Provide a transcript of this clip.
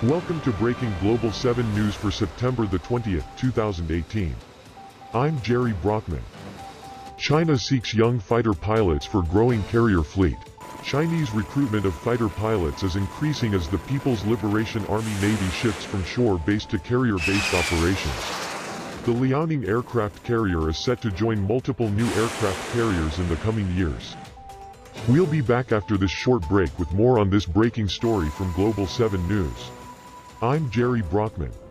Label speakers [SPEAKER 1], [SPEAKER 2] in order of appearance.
[SPEAKER 1] Welcome to Breaking Global 7 News for September the 20th, 2018. I'm Gerry Brockman. China seeks young fighter pilots for growing carrier fleet. Chinese recruitment of fighter pilots is increasing as the People's Liberation Army Navy shifts from shore-based to carrier-based operations. The Liaoning aircraft carrier is set to join multiple new aircraft carriers in the coming years. We'll be back after this short break with more on this breaking story from Global 7 News. I'm Gerry Brockman.